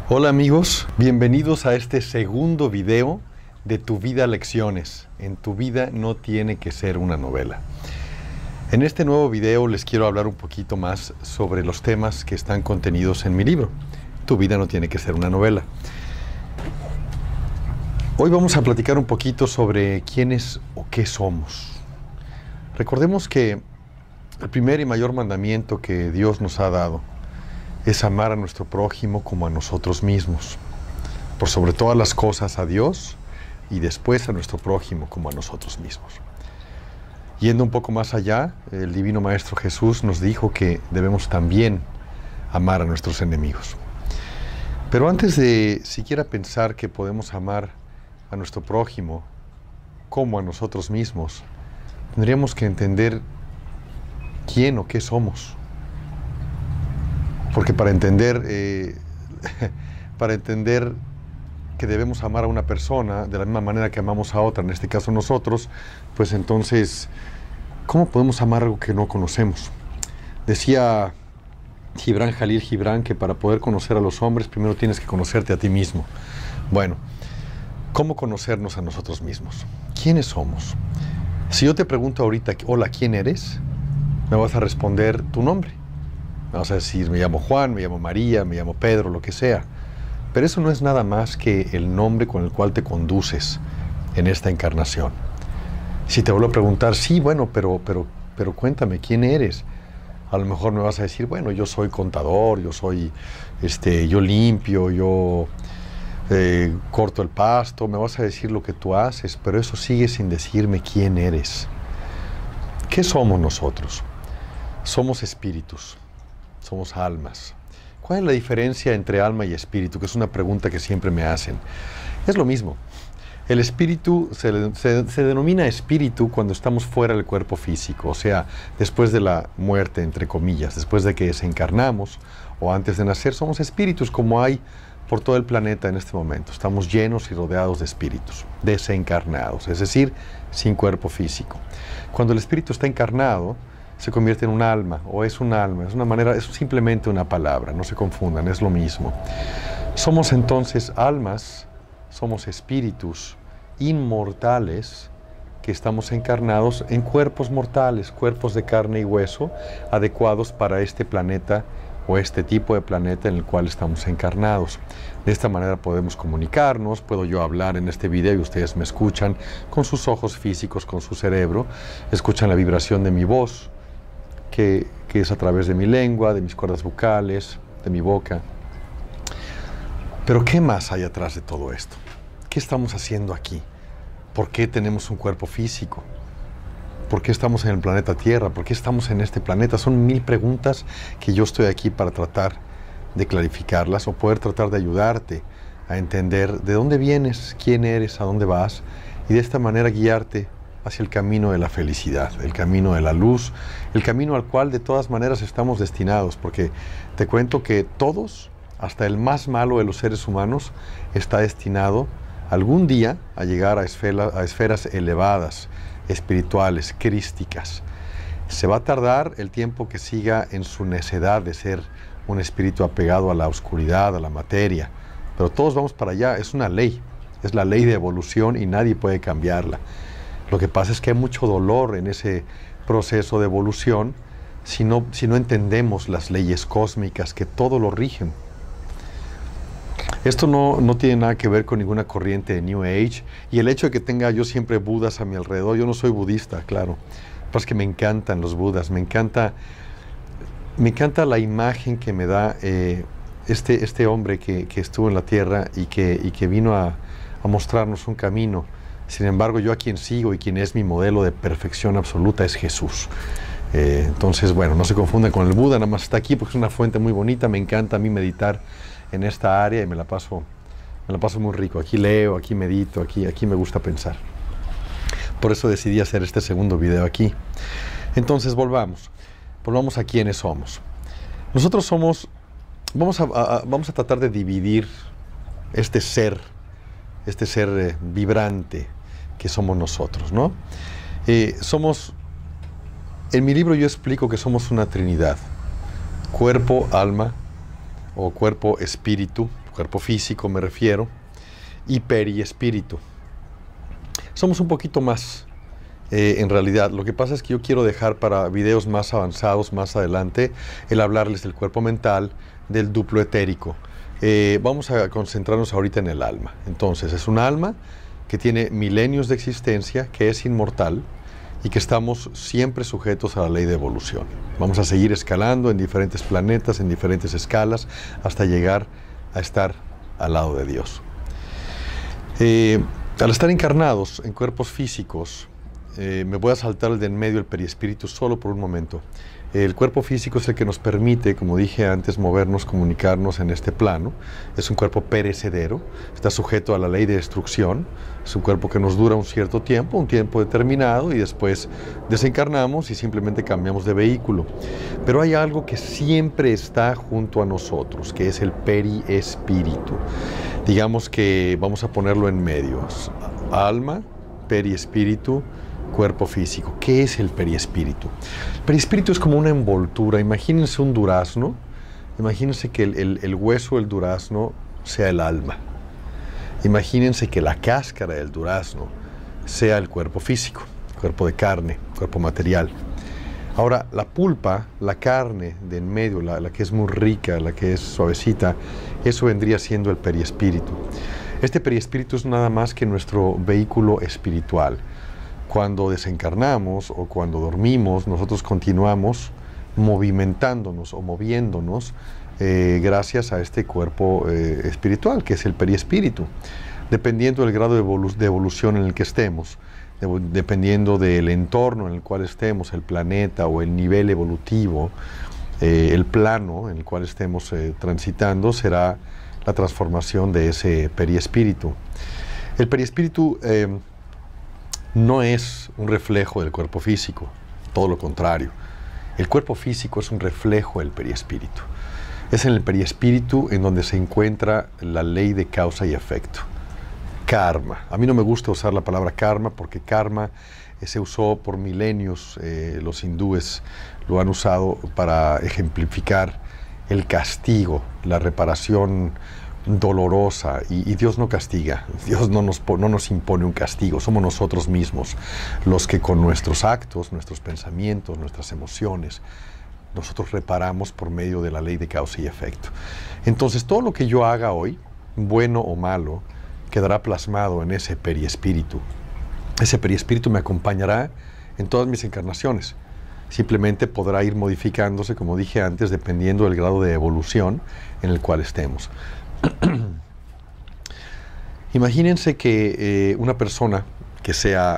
Hola amigos, bienvenidos a este segundo video de Tu Vida Lecciones. En tu vida no tiene que ser una novela. En este nuevo video les quiero hablar un poquito más sobre los temas que están contenidos en mi libro. Tu vida no tiene que ser una novela. Hoy vamos a platicar un poquito sobre quiénes o qué somos. Recordemos que el primer y mayor mandamiento que Dios nos ha dado es amar a nuestro prójimo como a nosotros mismos. Por sobre todas las cosas a Dios y después a nuestro prójimo como a nosotros mismos. Yendo un poco más allá, el Divino Maestro Jesús nos dijo que debemos también amar a nuestros enemigos. Pero antes de siquiera pensar que podemos amar a nuestro prójimo como a nosotros mismos, tendríamos que entender quién o qué somos. Porque para entender que debemos amar a una persona de la misma manera que amamos a otra, en este caso nosotros, pues entonces, ¿cómo podemos amar algo que no conocemos? Decía Gibran Jalil Gibran que para poder conocer a los hombres, primero tienes que conocerte a ti mismo. Bueno, ¿cómo conocernos a nosotros mismos? ¿Quiénes somos? Si yo te pregunto ahorita, hola, ¿quién eres? Me vas a responder tu nombre. Vamos a decir, me llamo Juan, me llamo María, me llamo Pedro, lo que sea. Pero eso no es nada más que el nombre con el cual te conduces en esta encarnación. Si te vuelvo a preguntar, sí, bueno, pero cuéntame, ¿quién eres? A lo mejor me vas a decir, bueno, yo soy contador, yo limpio, yo corto el pasto. Me vas a decir lo que tú haces, pero eso sigue sin decirme quién eres. ¿Qué somos nosotros? Somos espíritus. Somos almas. ¿Cuál es la diferencia entre alma y espíritu? Que es una pregunta que siempre me hacen. Es lo mismo. El espíritu se denomina espíritu cuando estamos fuera del cuerpo físico, o sea, después de la muerte, entre comillas, después de que desencarnamos o antes de nacer, somos espíritus como hay por todo el planeta en este momento. Estamos llenos y rodeados de espíritus, desencarnados, es decir, sin cuerpo físico. Cuando el espíritu está encarnado, se convierte en un alma, o es un alma, es una manera, es simplemente una palabra, no se confundan, es lo mismo. Somos entonces almas, somos espíritus inmortales que estamos encarnados en cuerpos mortales, cuerpos de carne y hueso, adecuados para este planeta o este tipo de planeta en el cual estamos encarnados. De esta manera podemos comunicarnos, puedo yo hablar en este video y ustedes me escuchan con sus ojos físicos, con su cerebro, escuchan la vibración de mi voz, que es a través de mi lengua, de mis cuerdas vocales, de mi boca. Pero ¿qué más hay atrás de todo esto? ¿Qué estamos haciendo aquí? ¿Por qué tenemos un cuerpo físico? ¿Por qué estamos en el planeta Tierra? ¿Por qué estamos en este planeta? Son 1000 preguntas que yo estoy aquí para tratar de clarificarlas o poder tratar de ayudarte a entender de dónde vienes, quién eres, a dónde vas y de esta manera guiarte hacia el camino de la felicidad, el camino de la luz, el camino al cual de todas maneras estamos destinados, porque te cuento que todos, hasta el más malo de los seres humanos, está destinado algún día a llegar a esferas elevadas, espirituales, crísticas. Se va a tardar el tiempo que siga en su necedad de ser un espíritu apegado a la oscuridad, a la materia, pero todos vamos para allá, es una ley, es la ley de evolución y nadie puede cambiarla. Lo que pasa es que hay mucho dolor en ese proceso de evolución si no entendemos las leyes cósmicas que todo lo rigen. Esto no tiene nada que ver con ninguna corriente de New Age y el hecho de que tenga yo siempre budas a mi alrededor, yo no soy budista, claro, pero es que me encantan los budas, me encanta la imagen que me da este hombre que estuvo en la tierra y que vino a mostrarnos un camino. Sin embargo, yo a quien sigo y quien es mi modelo de perfección absoluta es Jesús. Entonces, bueno, no se confundan con el Buda, nada más está aquí porque es una fuente muy bonita. Me encanta a mí meditar en esta área y me la paso muy rico. Aquí leo, aquí medito, aquí me gusta pensar. Por eso decidí hacer este segundo video aquí. Entonces, volvamos a quiénes somos. Nosotros somos, vamos a tratar de dividir este ser vibrante que somos nosotros, ¿no? En mi libro yo explico que somos una trinidad, cuerpo, alma, o cuerpo, espíritu, cuerpo físico me refiero, y periespíritu. Somos un poquito más, en realidad. Lo que pasa es que yo quiero dejar para videos más avanzados, más adelante, el hablarles del cuerpo mental, del duplo etérico. Vamos a concentrarnos ahorita en el alma. Entonces, es un alma que tiene milenios de existencia, que es inmortal, y que estamos siempre sujetos a la ley de evolución. Vamos a seguir escalando en diferentes planetas, en diferentes escalas, hasta llegar a estar al lado de Dios. Al estar encarnados en cuerpos físicos, me voy a saltar el de en medio, el periespíritu, solo por un momento. El cuerpo físico es el que nos permite, como dije antes, movernos, comunicarnos en este plano. Es un cuerpo perecedero, está sujeto a la ley de destrucción. Es un cuerpo que nos dura un cierto tiempo, un tiempo determinado, y después desencarnamos y simplemente cambiamos de vehículo. Pero hay algo que siempre está junto a nosotros, que es el periespíritu. Digamos que vamos a ponerlo en medio. Alma, periespíritu, cuerpo físico. ¿Qué es el periespíritu? El periespíritu es como una envoltura. Imagínense un durazno. Imagínense que el hueso del durazno sea el alma. Imagínense que la cáscara del durazno sea el cuerpo físico, cuerpo de carne, cuerpo material. Ahora, la pulpa, la carne de en medio, la que es muy rica, la que es suavecita, eso vendría siendo el periespíritu. Este periespíritu es nada más que nuestro vehículo espiritual. Cuando desencarnamos o cuando dormimos, nosotros continuamos movimentándonos o moviéndonos gracias a este cuerpo espiritual, que es el periespíritu, dependiendo del grado de evolución en el que estemos, dependiendo del entorno en el cual estemos, el planeta o el nivel evolutivo, el plano en el cual estemos transitando, será la transformación de ese periespíritu. El periespíritu no es un reflejo del cuerpo físico, todo lo contrario. El cuerpo físico es un reflejo del periespíritu. Es en el periespíritu en donde se encuentra la ley de causa y efecto. Karma. A mí no me gusta usar la palabra karma porque karma se usó por milenios. Los hindúes lo han usado para ejemplificar el castigo, la reparación dolorosa, y Dios no castiga. Dios no nos impone un castigo. Somos nosotros mismos los que con nuestros actos, nuestros pensamientos, nuestras emociones, nosotros reparamos por medio de la ley de causa y efecto. Entonces, todo lo que yo haga hoy, bueno o malo, quedará plasmado en ese periespíritu. Ese periespíritu me acompañará en todas mis encarnaciones. Simplemente podrá ir modificándose, como dije antes, dependiendo del grado de evolución en el cual estemos. Imagínense que una persona que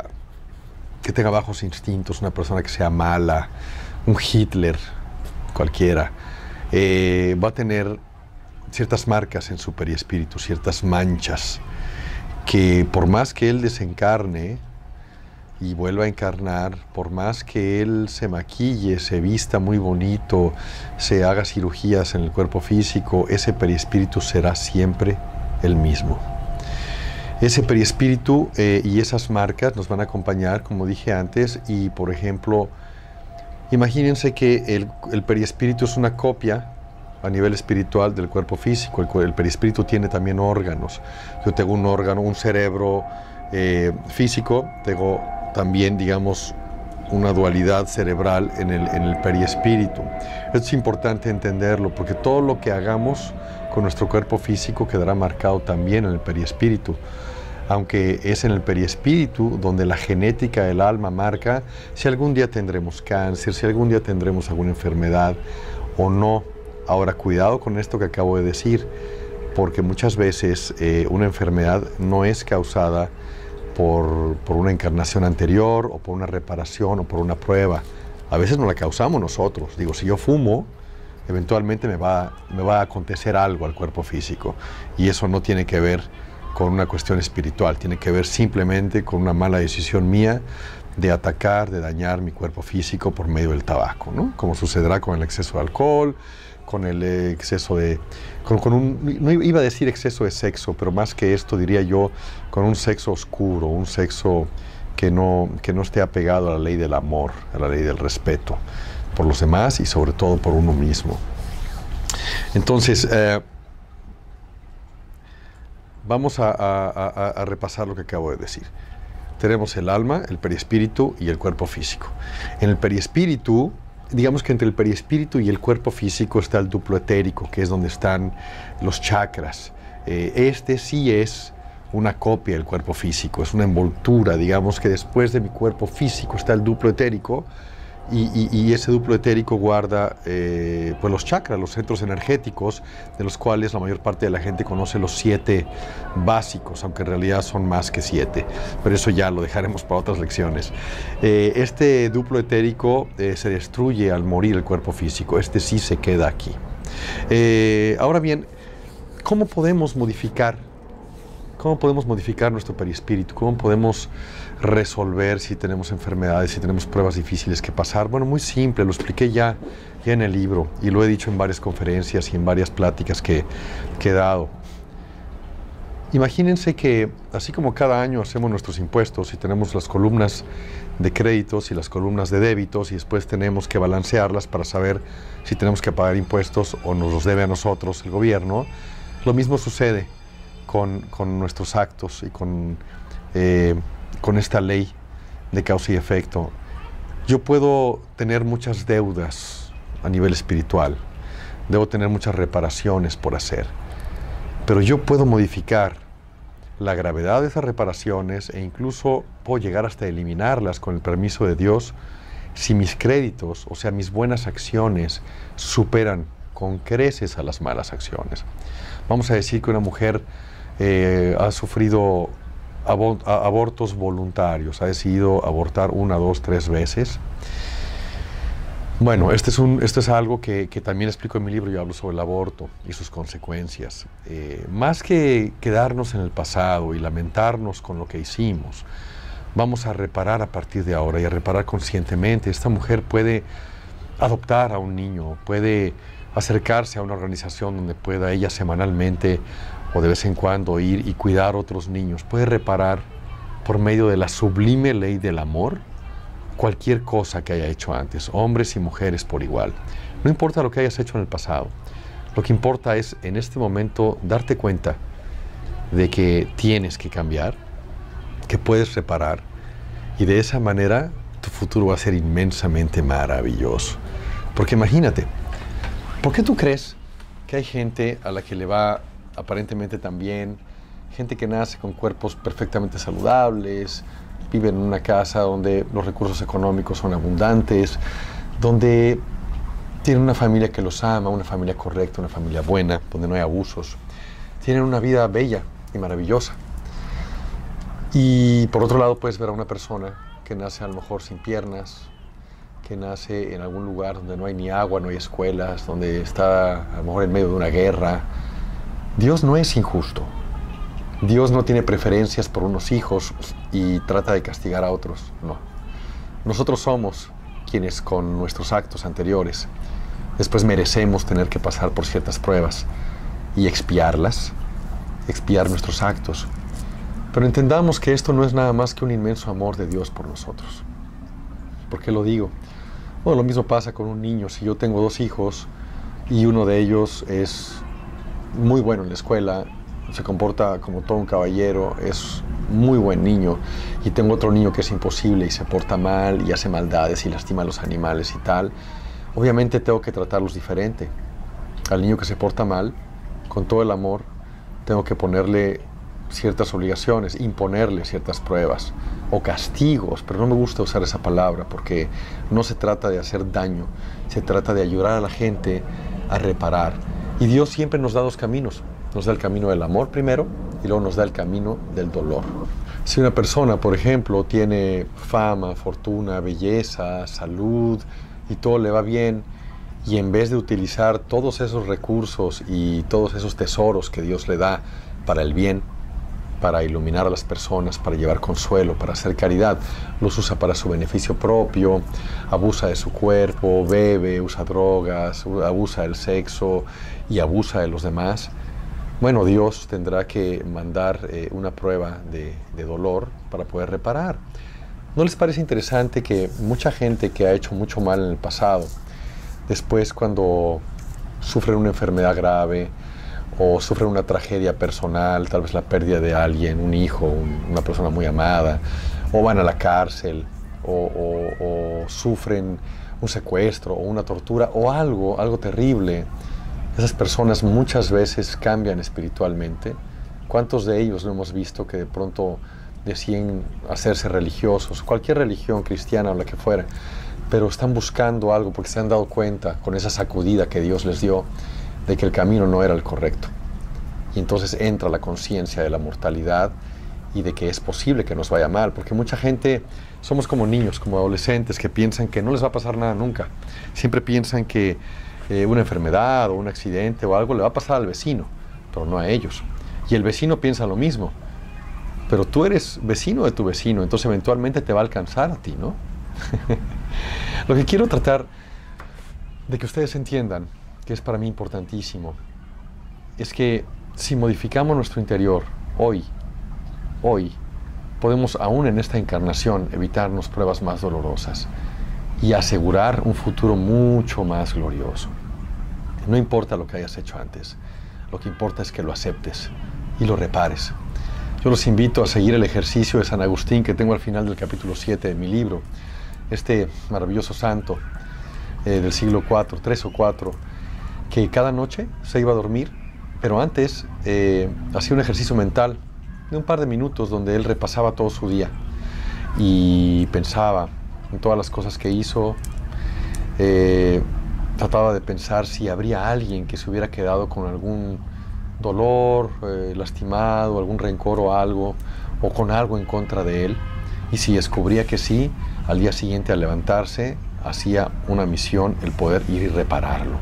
tenga bajos instintos, una persona que sea mala, un Hitler cualquiera, va a tener ciertas marcas en su periespíritu, ciertas manchas, que por más que él desencarne y vuelva a encarnar, por más que él se maquille, se vista muy bonito, se haga cirugías en el cuerpo físico, ese periespíritu será siempre el mismo. Ese periespíritu y esas marcas nos van a acompañar, como dije antes, y por ejemplo, imagínense que el periespíritu es una copia a nivel espiritual del cuerpo físico. El perispíritu tiene también órganos. Yo tengo un órgano, un cerebro físico, tengo también, digamos, una dualidad cerebral en el periespíritu. Es importante entenderlo porque todo lo que hagamos con nuestro cuerpo físico quedará marcado también en el periespíritu. Aunque es en el periespíritu donde la genética del alma marca si algún día tendremos cáncer, si algún día tendremos alguna enfermedad o no. Ahora, cuidado con esto que acabo de decir, porque muchas veces una enfermedad no es causada por una encarnación anterior o por una reparación o por una prueba. A veces no la causamos nosotros. Digo, si yo fumo, eventualmente me va a acontecer algo al cuerpo físico, y eso no tiene que ver con una cuestión espiritual, tiene que ver simplemente con una mala decisión mía de atacar, de dañar mi cuerpo físico por medio del tabaco, ¿no? Como sucederá con el exceso de alcohol, con el exceso de... no iba a decir exceso de sexo, pero más que esto diría yo, con un sexo oscuro, un sexo que no esté apegado a la ley del amor, a la ley del respeto por los demás y sobre todo por uno mismo. Entonces, Vamos a repasar lo que acabo de decir. Tenemos el alma, el perispíritu y el cuerpo físico. En el perispíritu, digamos que entre el perispíritu y el cuerpo físico está el duplo etérico, que es donde están los chakras. Este sí es una copia del cuerpo físico, es una envoltura, digamos que después de mi cuerpo físico está el duplo etérico, y ese duplo etérico guarda pues los chakras, los centros energéticos, de los cuales la mayor parte de la gente conoce los 7 básicos, aunque en realidad son más que 7, pero eso ya lo dejaremos para otras lecciones. Este duplo etérico se destruye al morir el cuerpo físico, este sí se queda aquí. Ahora bien, ¿cómo podemos modificar nuestro perispíritu? ¿Cómo podemos resolver si tenemos enfermedades, si tenemos pruebas difíciles que pasar? Bueno, muy simple, lo expliqué ya en el libro y lo he dicho en varias conferencias y en varias pláticas que he dado. Imagínense que así como cada año hacemos nuestros impuestos y tenemos las columnas de créditos y las columnas de débitos y después tenemos que balancearlas para saber si tenemos que pagar impuestos o nos los debe a nosotros el gobierno, lo mismo sucede con nuestros actos y con esta ley de causa y efecto. Yo puedo tener muchas deudas a nivel espiritual, debo tener muchas reparaciones por hacer, pero yo puedo modificar la gravedad de esas reparaciones e incluso puedo llegar hasta eliminarlas con el permiso de Dios si mis créditos, o sea, mis buenas acciones, superan con creces a las malas acciones. Vamos a decir que una mujer ha sufrido abortos voluntarios, ha decidido abortar 1, 2, 3 veces. Bueno, esto es algo que también explico en mi libro. Yo hablo sobre el aborto y sus consecuencias. Más que quedarnos en el pasado y lamentarnos con lo que hicimos, vamos a reparar a partir de ahora y a reparar conscientemente. Esta mujer puede adoptar a un niño, puede acercarse a una organización donde pueda ella semanalmente o de vez en cuando ir y cuidar a otros niños. Puede reparar por medio de la sublime ley del amor cualquier cosa que haya hecho antes, hombres y mujeres por igual. No importa lo que hayas hecho en el pasado, lo que importa es en este momento darte cuenta de que tienes que cambiar, que puedes reparar, y de esa manera tu futuro va a ser inmensamente maravilloso. Porque imagínate, ¿por qué tú crees que hay gente a la que le va aparentemente también, gente que nace con cuerpos perfectamente saludables, vive en una casa donde los recursos económicos son abundantes, donde tienen una familia que los ama, una familia correcta, una familia buena, donde no hay abusos, tienen una vida bella y maravillosa? Y por otro lado puedes ver a una persona que nace a lo mejor sin piernas, que nace en algún lugar donde no hay ni agua, no hay escuelas, donde está a lo mejor en medio de una guerra. Dios no es injusto. Dios no tiene preferencias por unos hijos y trata de castigar a otros. No. Nosotros somos quienes con nuestros actos anteriores después merecemos tener que pasar por ciertas pruebas y expiarlas, expiar nuestros actos. Pero entendamos que esto no es nada más que un inmenso amor de Dios por nosotros. ¿Por qué lo digo? Bueno, lo mismo pasa con un niño. Si yo tengo 2 hijos y uno de ellos es muy bueno en la escuela, se comporta como todo un caballero, es muy buen niño, y tengo otro niño que es imposible y se porta mal y hace maldades y lastima a los animales y tal, obviamente tengo que tratarlos diferente. Al niño que se porta mal, con todo el amor, tengo que ponerle ciertas obligaciones, imponerle ciertas pruebas o castigos, pero no me gusta usar esa palabra porque no se trata de hacer daño, se trata de ayudar a la gente a reparar. Y Dios siempre nos da 2 caminos. Nos da el camino del amor primero y luego nos da el camino del dolor. Si una persona, por ejemplo, tiene fama, fortuna, belleza, salud y todo le va bien, y en vez de utilizar todos esos recursos y todos esos tesoros que Dios le da para el bien, para iluminar a las personas, para llevar consuelo, para hacer caridad, los usa para su beneficio propio, abusa de su cuerpo, bebe, usa drogas, abusa del sexo y abusa de los demás, bueno, Dios tendrá que mandar una prueba de dolor para poder reparar. ¿No les parece interesante que mucha gente que ha hecho mucho mal en el pasado, después cuando sufren una enfermedad grave o sufren una tragedia personal, tal vez la pérdida de alguien, un hijo, una persona muy amada, o van a la cárcel, o sufren un secuestro, o una tortura, o algo terrible. Esas personas muchas veces cambian espiritualmente. ¿Cuántos de ellos no hemos visto que de pronto deciden hacerse religiosos, cualquier religión cristiana o la que fuera, pero están buscando algo porque se han dado cuenta con esa sacudida que Dios les dio de que el camino no era el correcto? Y entonces entra la conciencia de la mortalidad y de que es posible que nos vaya mal, porque mucha gente somos como niños, como adolescentes que piensan que no les va a pasar nada nunca. Siempre piensan que una enfermedad o un accidente o algo le va a pasar al vecino, pero no a ellos. Y el vecino piensa lo mismo, pero tú eres vecino de tu vecino, entonces eventualmente te va a alcanzar a ti, ¿no? Lo que quiero tratar de que ustedes entiendan, que es para mí importantísimo, es que si modificamos nuestro interior hoy, podemos aún en esta encarnación evitarnos pruebas más dolorosas y asegurar un futuro mucho más glorioso. No importa lo que hayas hecho antes, lo que importa es que lo aceptes y lo repares. Yo los invito a seguir el ejercicio de San Agustín que tengo al final del capítulo 7 de mi libro. Este maravilloso santo del siglo IV, 3 o 4, que cada noche se iba a dormir, pero antes hacía un ejercicio mental de un par de minutos donde él repasaba todo su día y pensaba en todas las cosas que hizo. Trataba de pensar si habría alguien que se hubiera quedado con algún dolor, lastimado, algún rencor o algo, o con algo en contra de él. Y si descubría que sí, al día siguiente al levantarse, hacía una misión el poder ir y repararlo.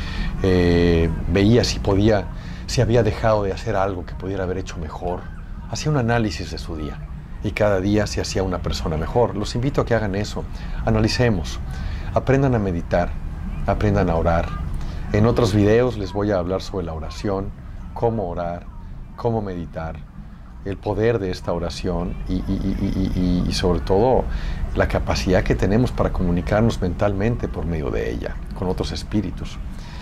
Veía si había dejado de hacer algo que pudiera haber hecho mejor. Hacía un análisis de su día y cada día se hacía una persona mejor. Los invito a que hagan eso. Analicemos, aprendan a meditar, aprendan a orar. En otros videos les voy a hablar sobre la oración, cómo orar, cómo meditar, el poder de esta oración y sobre todo la capacidad que tenemos para comunicarnos mentalmente por medio de ella, con otros espíritus.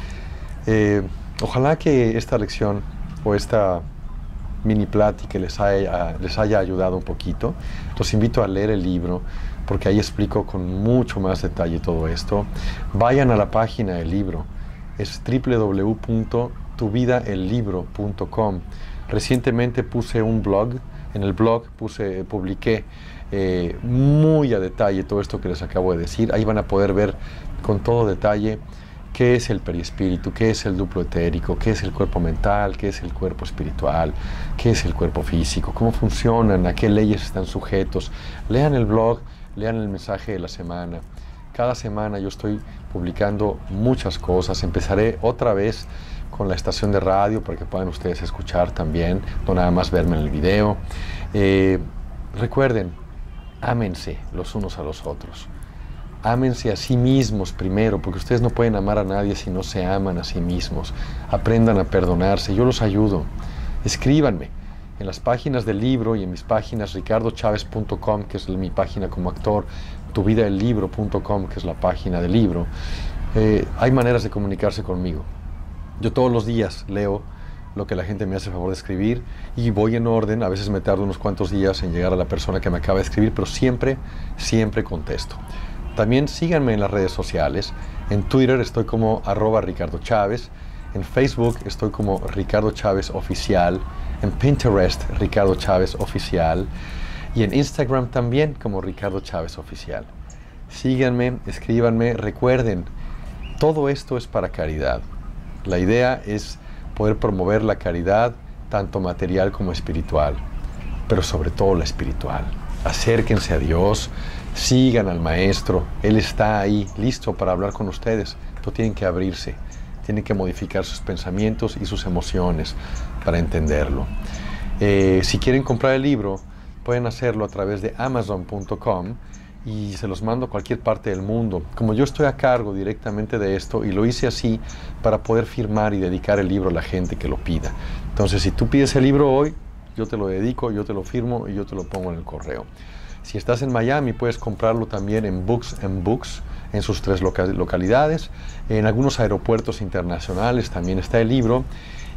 Ojalá que esta lección o esta mini plática les haya ayudado un poquito. Los invito a leer el libro porque ahí explico con mucho más detalle todo esto. Vayan a la página del libro, es www.tuvidaellibro.com. Recientemente puse un blog, en el blog publiqué muy a detalle todo esto que les acabo de decir. Ahí van a poder ver con todo detalle qué es el perispíritu, qué es el duplo etérico, qué es el cuerpo mental, qué es el cuerpo espiritual, qué es el cuerpo físico, cómo funcionan, a qué leyes están sujetos. Lean el blog, lean el mensaje de la semana. Cada semana yo estoy publicando muchas cosas. Empezaré otra vez con la estación de radio para que puedan ustedes escuchar también, no nada más verme en el video. Recuerden, ámense los unos a los otros. Ámense a sí mismos primero, porque ustedes no pueden amar a nadie si no se aman a sí mismos. Aprendan a perdonarse, yo los ayudo. Escríbanme en las páginas del libro y en mis páginas ricardochavez.com, que es mi página como actor, tuvidaellibro.com, que es la página del libro. Hay maneras de comunicarse conmigo. Yo todos los días leo lo que la gente me hace el favor de escribir y voy en orden. A veces me tardo unos cuantos días en llegar a la persona que me acaba de escribir, pero siempre contesto. También síganme en las redes sociales. En Twitter estoy como @RicardoChávez. En Facebook estoy como Ricardo Chávez Oficial. En Pinterest, Ricardo Chávez Oficial. Y en Instagram también como Ricardo Chávez Oficial. Síganme, escríbanme, recuerden, todo esto es para caridad. La idea es poder promover la caridad, tanto material como espiritual, pero sobre todo la espiritual. Acérquense a Dios, sigan al Maestro, Él está ahí, listo para hablar con ustedes, pero tienen que abrirse, tienen que modificar sus pensamientos y sus emociones para entenderlo. Si quieren comprar el libro, pueden hacerlo a través de amazon.com y se los mando a cualquier parte del mundo. Como yo estoy a cargo directamente de esto y lo hice así para poder firmar y dedicar el libro a la gente que lo pida. Entonces, si tú pides el libro hoy, yo te lo dedico, yo te lo firmo y yo te lo pongo en el correo. Si estás en Miami, puedes comprarlo también en Books and Books, en sus 3 localidades. En algunos aeropuertos internacionales también está el libro.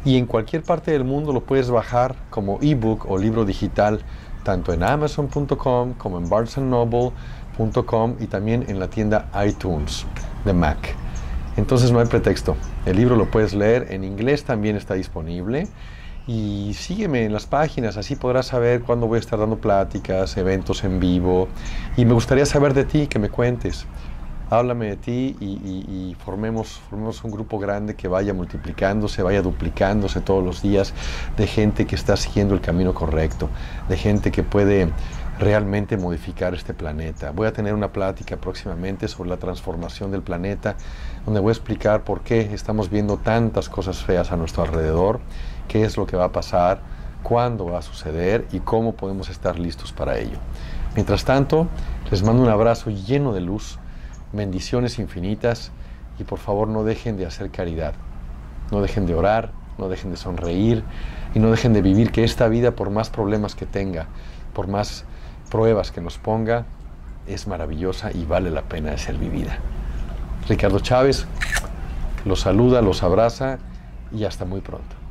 y en cualquier parte del mundo lo puedes bajar como ebook o libro digital, tanto en Amazon.com como en BarnesandNoble.com y también en la tienda iTunes de Mac. Entonces no hay pretexto, el libro lo puedes leer, en inglés también está disponible. Y sígueme en las páginas, así podrás saber cuándo voy a estar dando pláticas, eventos en vivo. Y me gustaría saber de ti, que me cuentes. Háblame de ti y formemos un grupo grande que vaya multiplicándose, vaya duplicándose todos los días, de gente que está siguiendo el camino correcto, de gente que puede realmente modificar este planeta. Voy a tener una plática próximamente sobre la transformación del planeta, donde voy a explicar por qué estamos viendo tantas cosas feas a nuestro alrededor, qué es lo que va a pasar, cuándo va a suceder y cómo podemos estar listos para ello. Mientras tanto, les mando un abrazo lleno de luz, bendiciones infinitas y por favor no dejen de hacer caridad, no dejen de orar, no dejen de sonreír y no dejen de vivir, que esta vida, por más problemas que tenga, por más pruebas que nos ponga, es maravillosa y vale la pena de ser vivida. Ricardo Chávez los saluda, los abraza y hasta muy pronto.